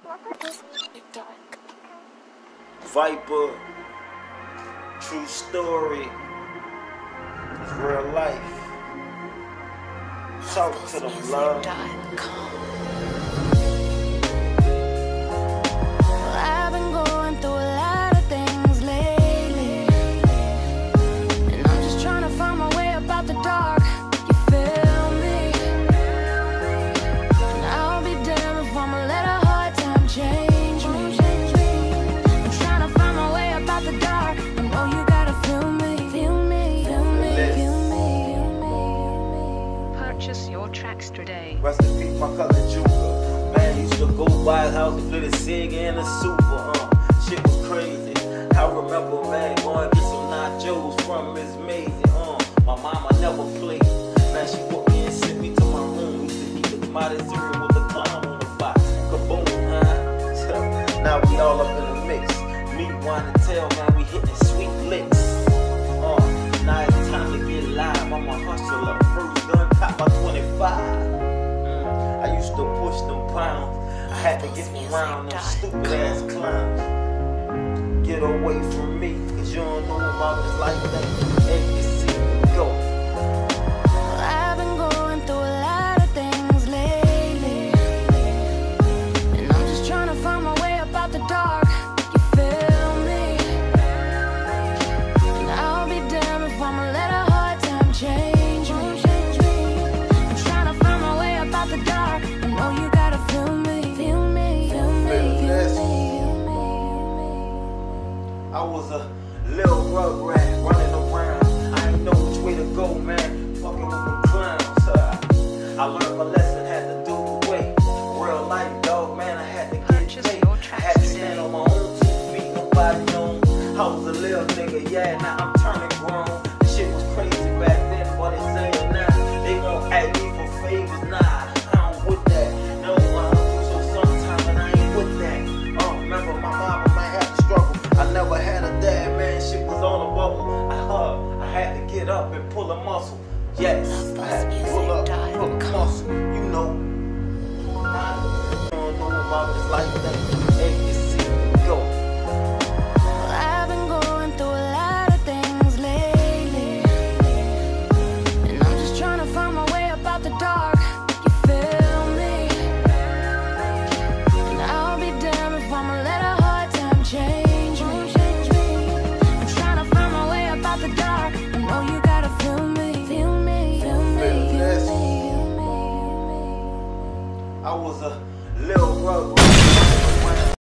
Viper, true story, it's real life. Talk to them, love. I've been going through a lot of things lately, and I'm just trying to find my way up out the dark. You feel me? And I'll be damned if I'ma let a hard time change me. I'm trying to find my way up out the dark. I know you gotta feel me, feel me, feel me, feel me, feel me. Purchase your tracks today. Rest in peace, my cousin Juga. Man, used to go by his house and play the Sig and the Super. Shit was crazy. I remember, man, going to get some nachos from Miss Maisie. My mama never played. Man, she put me and sent me to my room. Used to eat the tomato cereal with the clown on the box. Kaboom, huh? Now we all up in the mix. Me, wine and tail, man, we hitting sweet licks. Now it's time to get live. I'm a hustler. First gun, cop my 25. I used to push them pounds. I had to get around them stupid ass clowns. Get away from me, cause you don't know about this life that ABC go. I've been going through a lot of things lately, and I'm just trying to find my way up out the dark. You feel me? And I'll be damned if I'ma let a hard time change me. I'm trying to find my way up out the dark. I know you gotta feel me, feel me, feel me, feel me, feel me. I was a little rugrat running around. I ain't know which way to go, man. Fucking with the clowns. I learned my lesson, had to do away. Real life, dog, man, I had to get paid. I had to stand on my own 2 feet, nobody known. I was a little nigga, yeah, now I'm turning grown. This shit was crazy back then, but they say it now. They won't ask me for favors, nah, I don't with that. No, I do so sometimes, and I ain't with that. Remember, my mama might have to struggle. I never had a dad, man, shit was on a bubble. I had to get up and pull a muscle. Yes, I had to pull up, pull a muscle, you know. I don't know about this life thing.